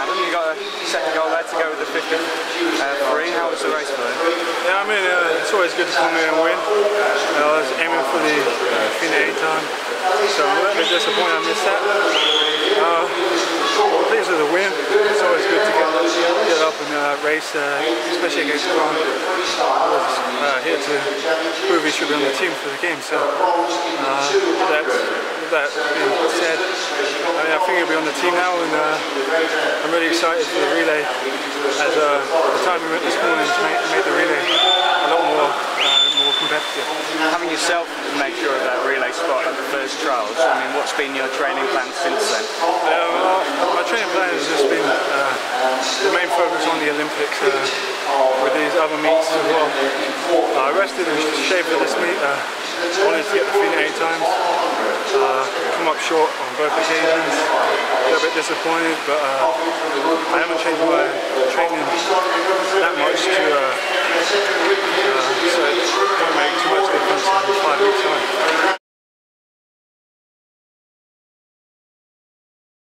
happened. You got a second goal there to go with the 53. How was the race for you? Yeah, I mean, it's always good to come here and win. I was aiming for the finish time, so I'm a little bit disappointed I missed that. Pleased with the win. It's always good to get up and race, especially against Grant. I was here to prove he should be on the team for the game. So with that being said, I think he'll be on the team now, and I'm really excited for the relay. As the time we went this morning made the relay a lot more competitive. Having yourself made sure of that relay spot at the first trials, I mean, what's been your training plan since then? My training plan has just been the main focus on the Olympics with these other meets as well. I rested in Sheffield this meet. Wanted to get the finish 8 times. Come up short on both occasions. A little bit disappointed, but I haven't changed my